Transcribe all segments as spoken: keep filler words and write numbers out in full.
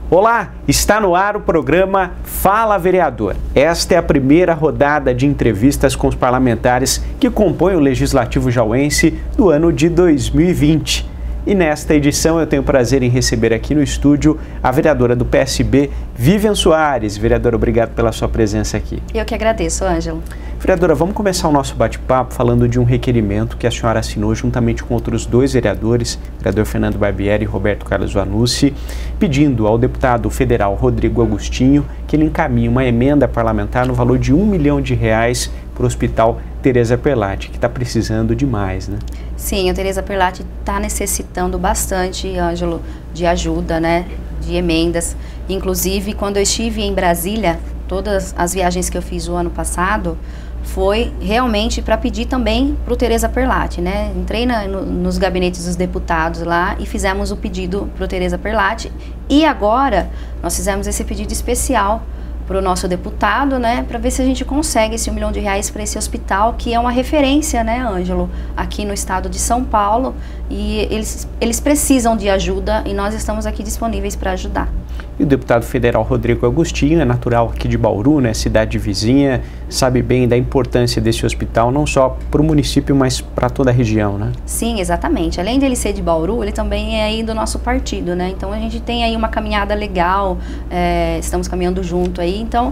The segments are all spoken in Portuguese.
Olá, está no ar o programa Fala Vereador. Esta é a primeira rodada de entrevistas com os parlamentares que compõem o Legislativo Jauense do ano de dois mil e vinte. E nesta edição eu tenho o prazer em receber aqui no estúdio a vereadora do P S B, Vivian Soares. Vereadora, obrigado pela sua presença aqui. Eu que agradeço, Ângelo. Vereadora, vamos começar o nosso bate-papo falando de um requerimento que a senhora assinou juntamente com outros dois vereadores, o vereador Fernando Barbieri e Roberto Carlos Vanucci, pedindo ao deputado federal Rodrigo Agostinho que ele encaminhe uma emenda parlamentar no valor de um milhão de reais para o Hospital Teresa Perlatti, que está precisando demais, né? Sim, o Teresa Perlatti está necessitando bastante, Ângelo, de ajuda, né, de emendas. Inclusive, quando eu estive em Brasília, todas as viagens que eu fiz o ano passado, foi realmente para pedir também para o Teresa Perlatti, né? Entrei na, no, nos gabinetes dos deputados lá e fizemos o pedido para o Teresa Perlatti. E agora nós fizemos esse pedido especial para o nosso deputado, né, para ver se a gente consegue esse um milhão de reais para esse hospital, que é uma referência, né, Ângelo, aqui no estado de São Paulo, e eles, eles precisam de ajuda e nós estamos aqui disponíveis para ajudar. E o deputado federal Rodrigo Agostinho é natural aqui de Bauru, né, cidade vizinha, sabe bem da importância desse hospital, não só para o município, mas para toda a região, né? Sim, exatamente. Além dele ser de Bauru, ele também é aí do nosso partido, né? Então a gente tem aí uma caminhada legal, é, estamos caminhando junto aí, então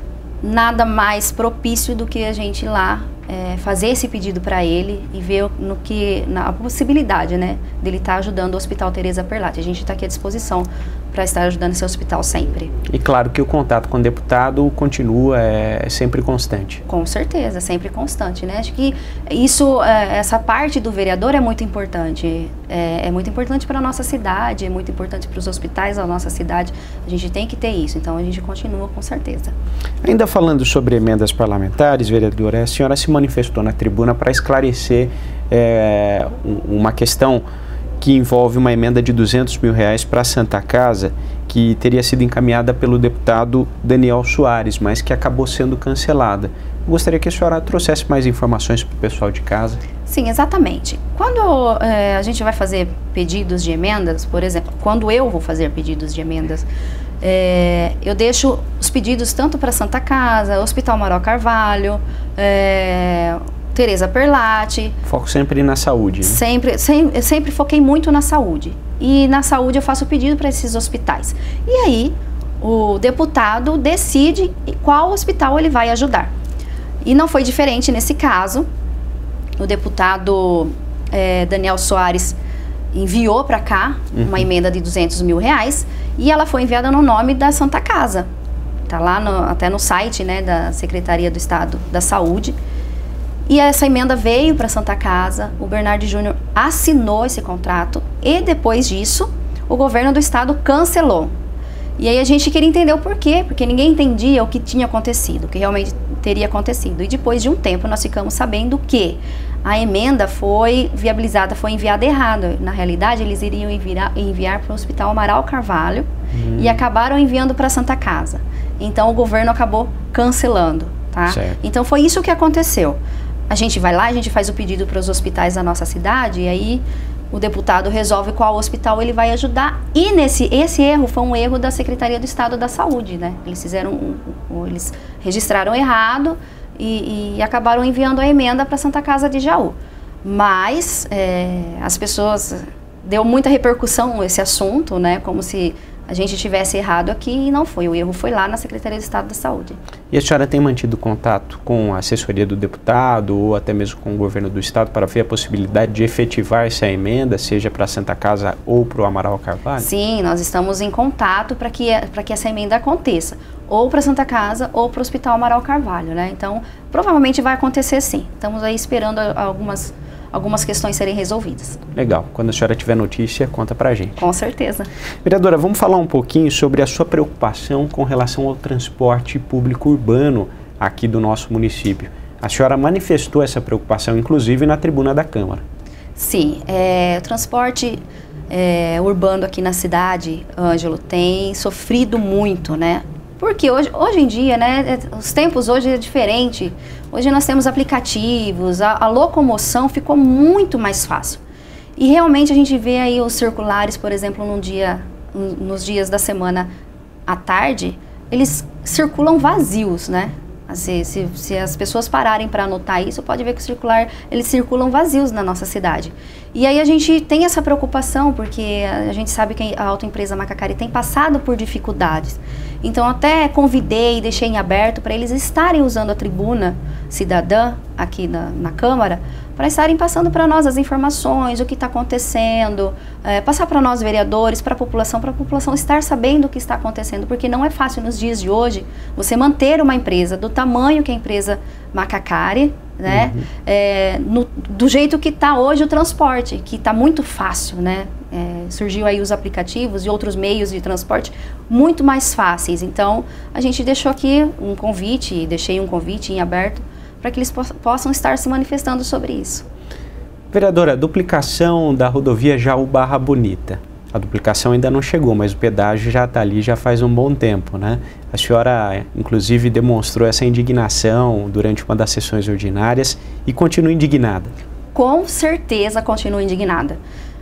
nada mais propício do que a gente ir lá é, fazer esse pedido para ele e ver no que, na possibilidade, né, dele estar tá ajudando o Hospital Teresa Perlatti. A gente está aqui à disposição para estar ajudando esse hospital sempre. E claro que o contato com o deputado continua, é sempre constante. Com certeza, sempre constante, né? Acho que isso, essa parte do vereador é muito importante. É, é muito importante para a nossa cidade, é muito importante para os hospitais da nossa cidade. A gente tem que ter isso, então a gente continua com certeza. Ainda falando sobre emendas parlamentares, vereadora, a senhora se manifestou na tribuna para esclarecer é, uma questão que envolve uma emenda de duzentos mil reais para a Santa Casa, que teria sido encaminhada pelo deputado Daniel Soares, mas que acabou sendo cancelada. Eu gostaria que a senhora trouxesse mais informações para o pessoal de casa. Sim, exatamente. Quando é, a gente vai fazer pedidos de emendas, por exemplo, quando eu vou fazer pedidos de emendas, é, eu deixo os pedidos tanto para a Santa Casa, Hospital Amaral Carvalho, é, Teresa Perlatti. Foco sempre na saúde, né? Sempre, sempre, eu sempre foquei muito na saúde. E na saúde eu faço pedido para esses hospitais. E aí, o deputado decide qual hospital ele vai ajudar. E não foi diferente nesse caso. O deputado é, Daniel Soares enviou para cá uhum. uma emenda de duzentos mil reais e ela foi enviada no nome da Santa Casa. Está lá no, até no site, né, da Secretaria do Estado da Saúde. E essa emenda veio para a Santa Casa, o Bernardo Júnior assinou esse contrato e depois disso o governo do estado cancelou. E aí a gente queria entender o porquê, porque ninguém entendia o que tinha acontecido, o que realmente teria acontecido. E depois de um tempo nós ficamos sabendo que a emenda foi viabilizada, foi enviada errado. Na realidade eles iriam enviar, enviar para o Hospital Amaral Carvalho hum. e acabaram enviando para a Santa Casa. Então o governo acabou cancelando, tá? Certo. Então foi isso que aconteceu. A gente vai lá, a gente faz o pedido para os hospitais da nossa cidade e aí o deputado resolve qual hospital ele vai ajudar. E nesse, esse erro foi um erro da Secretaria do Estado da Saúde, né? Eles fizeram, um, um, eles registraram errado e, e acabaram enviando a emenda para a Santa Casa de Jaú. Mas é, as pessoas, deu muita repercussão esse assunto, né? Como se a gente tivesse errado aqui e não foi. O erro foi lá na Secretaria do Estado da Saúde. E a senhora tem mantido contato com a assessoria do deputado ou até mesmo com o governo do estado para ver a possibilidade de efetivar essa emenda, seja para a Santa Casa ou para o Amaral Carvalho? Sim, nós estamos em contato para que, para que essa emenda aconteça, ou para a Santa Casa ou para o Hospital Amaral Carvalho, né? Então, provavelmente vai acontecer sim. Estamos aí esperando algumas algumas questões serem resolvidas. Legal. Quando a senhora tiver notícia, conta pra gente. Com certeza. Vereadora, vamos falar um pouquinho sobre a sua preocupação com relação ao transporte público urbano aqui do nosso município. A senhora manifestou essa preocupação, inclusive, na tribuna da Câmara. Sim. É, o transporte é, urbano aqui na cidade, Ângelo, tem sofrido muito, né? Porque hoje, hoje em dia, né, os tempos hoje é diferente. Hoje nós temos aplicativos, a, a locomoção ficou muito mais fácil. E realmente a gente vê aí os circulares, por exemplo, num dia, nos dias da semana à tarde, eles circulam vazios, né? Se, se, se as pessoas pararem para anotar isso, pode ver que o circular, eles circulam vazios na nossa cidade. E aí a gente tem essa preocupação, porque a gente sabe que a autoempresa Macacari tem passado por dificuldades. Então até convidei e deixei em aberto para eles estarem usando a tribuna cidadã aqui na, na Câmara, para estarem passando para nós as informações, o que está acontecendo, é, passar para nós vereadores, para a população, para a população estar sabendo o que está acontecendo, porque não é fácil nos dias de hoje você manter uma empresa do tamanho que a empresa Macacari, né, uhum. é, no, do jeito que está hoje o transporte, que está muito fácil, né, é, surgiu aí os aplicativos e outros meios de transporte muito mais fáceis. Então a gente deixou aqui um convite, deixei um convite em aberto, para que eles poss possam estar se manifestando sobre isso. Vereadora, a duplicação da rodovia Jaú Barra Bonita. A duplicação ainda não chegou, mas o pedágio já está ali já faz um bom tempo, né? A senhora, inclusive, demonstrou essa indignação durante uma das sessões ordinárias e continua indignada. Com certeza continuo indignada.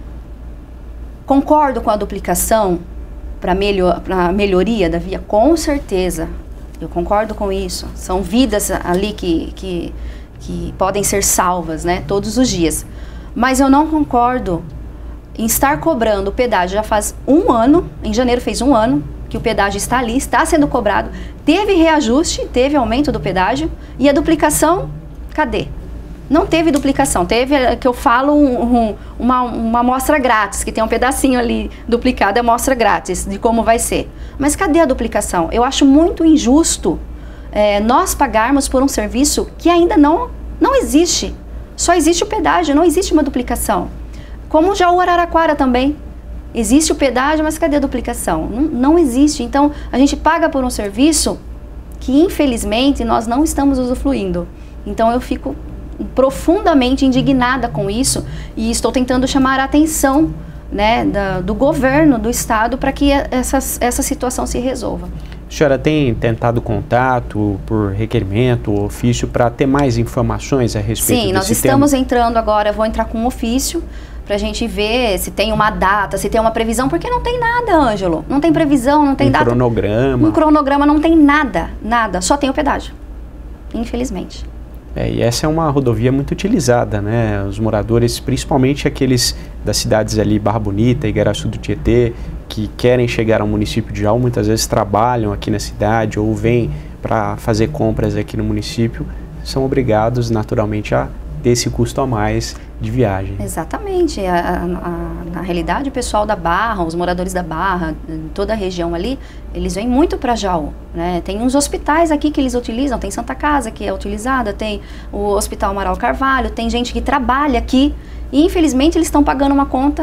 Concordo com a duplicação para melhor, para melhoria da via, com certeza. Eu concordo com isso. São vidas ali que, que, que podem ser salvas, né, todos os dias. Mas eu não concordo em estar cobrando o pedágio. Já faz um ano, em janeiro fez um ano, que o pedágio está ali, está sendo cobrado. Teve reajuste, teve aumento do pedágio. E a duplicação, cadê? Não teve duplicação, teve, que eu falo, um, um, uma, uma amostra grátis, que tem um pedacinho ali duplicado, é amostra grátis de como vai ser. Mas cadê a duplicação? Eu acho muito injusto é, nós pagarmos por um serviço que ainda não, não existe. Só existe o pedágio, não existe uma duplicação. Como já o Araraquara também. Existe o pedágio, mas cadê a duplicação? Não, não existe. Então, a gente paga por um serviço que, infelizmente, nós não estamos usufruindo. Então, eu fico profundamente indignada com isso e estou tentando chamar a atenção, né, da, do governo, do estado, para que essa, essa situação se resolva. A senhora tem tentado contato por requerimento ou ofício para ter mais informações a respeito desse tema? Sim, nós estamos entrando agora, eu vou entrar com um ofício para a gente ver se tem uma data, se tem uma previsão, porque não tem nada, Ângelo. Não tem previsão, não tem um data. Um cronograma. Um cronograma não tem nada, nada. Só tem o pedágio, infelizmente. É, e essa é uma rodovia muito utilizada, né? Os moradores, principalmente aqueles das cidades ali, Barra Bonita, Igaraçu do Tietê, que querem chegar ao município de Jaú, muitas vezes trabalham aqui na cidade ou vêm para fazer compras aqui no município, são obrigados naturalmente a ter esse custo a mais de viagem. Exatamente. A, a, a, na realidade, o pessoal da Barra, os moradores da Barra, toda a região ali, eles vêm muito para Jaú, né? Tem uns hospitais aqui que eles utilizam, tem Santa Casa que é utilizada, tem o Hospital Amaral Carvalho, tem gente que trabalha aqui e infelizmente eles estão pagando uma conta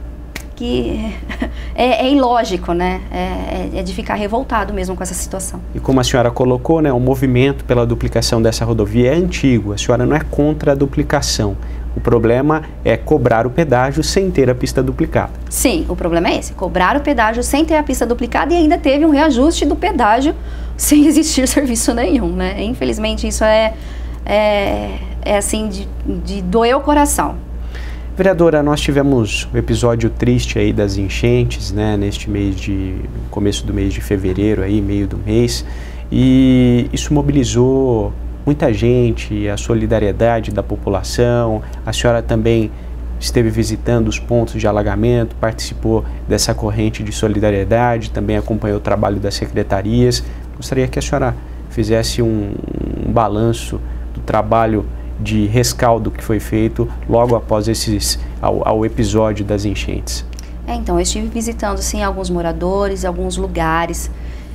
que é, é ilógico, né? É, é de ficar revoltado mesmo com essa situação. E como a senhora colocou, né, o movimento pela duplicação dessa rodovia é antigo, a senhora não é contra a duplicação. O problema é cobrar o pedágio sem ter a pista duplicada. Sim, o problema é esse, cobrar o pedágio sem ter a pista duplicada e ainda teve um reajuste do pedágio sem existir serviço nenhum, né? Infelizmente isso é, é, é assim de, de doer o coração. Vereadora, nós tivemos um episódio triste aí das enchentes, né, neste mês de, começo do mês de fevereiro, aí, meio do mês, e isso mobilizou muita gente, a solidariedade da população. A senhora também esteve visitando os pontos de alagamento, participou dessa corrente de solidariedade, também acompanhou o trabalho das secretarias. Gostaria que a senhora fizesse um, um balanço do trabalho de rescaldo que foi feito logo após esses, ao, ao episódio das enchentes. É, então, eu estive visitando, sim, alguns moradores, alguns lugares.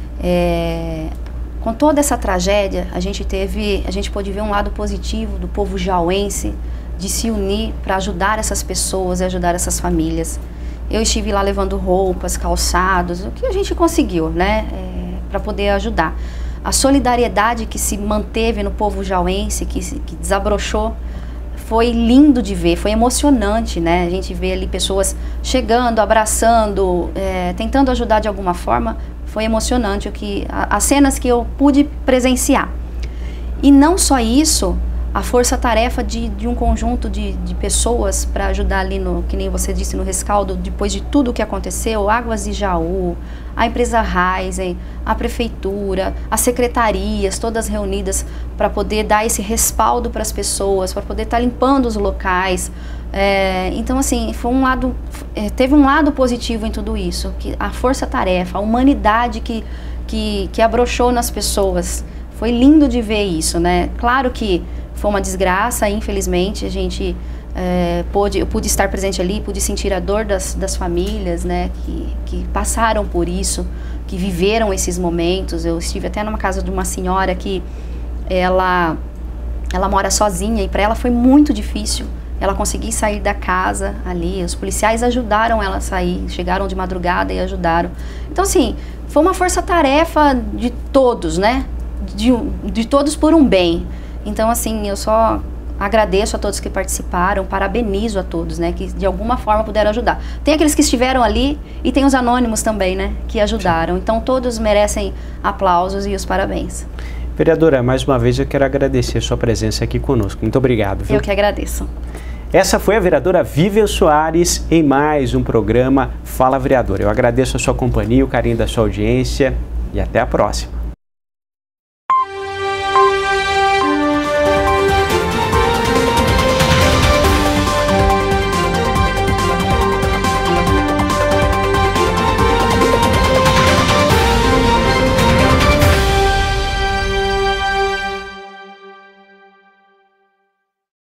É, com toda essa tragédia, a gente teve, a gente pôde ver um lado positivo do povo jauense, de se unir para ajudar essas pessoas e ajudar essas famílias. Eu estive lá levando roupas, calçados, o que a gente conseguiu, né, é, para poder ajudar. A solidariedade que se manteve no povo jauense, que, que desabrochou, foi lindo de ver, foi emocionante, né? A gente vê ali pessoas chegando, abraçando, é, tentando ajudar de alguma forma. Foi emocionante o que, a, as cenas que eu pude presenciar. E não só isso, a força-tarefa de, de um conjunto de, de pessoas para ajudar ali no, que nem você disse, no rescaldo, depois de tudo o que aconteceu, Águas de Jaú, a empresa Raizen, a prefeitura, as secretarias, todas reunidas para poder dar esse respaldo para as pessoas, para poder estar tá limpando os locais. É, então, assim, foi um lado, é, teve um lado positivo em tudo isso, que a força-tarefa, a humanidade que, que, que abrochou nas pessoas. Foi lindo de ver isso, né? Claro que foi uma desgraça, infelizmente, a gente é, pôde, eu pude estar presente ali, pude sentir a dor das, das famílias, né, que, que passaram por isso, que viveram esses momentos. Eu estive até numa casa de uma senhora que ela, ela mora sozinha e para ela foi muito difícil ela conseguir sair da casa ali. Os policiais ajudaram ela a sair, chegaram de madrugada e ajudaram. Então, assim, foi uma força-tarefa de todos, né, de, de todos por um bem. Então, assim, eu só agradeço a todos que participaram, parabenizo a todos, né, que de alguma forma puderam ajudar. Tem aqueles que estiveram ali e tem os anônimos também, né, que ajudaram. Então, todos merecem aplausos e os parabéns. Vereadora, mais uma vez eu quero agradecer a sua presença aqui conosco. Muito obrigado. Viu? Eu que agradeço. Essa foi a vereadora Vivian Soares em mais um programa Fala Vereador. Eu agradeço a sua companhia, o carinho da sua audiência e até a próxima.